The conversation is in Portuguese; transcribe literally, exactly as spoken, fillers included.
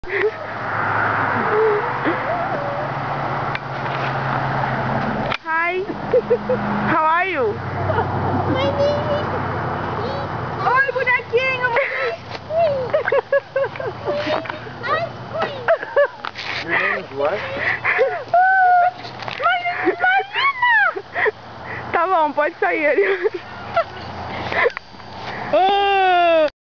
Hi. How are you? Oi, bonequinho. Your name is what? Tá bom, pode sair.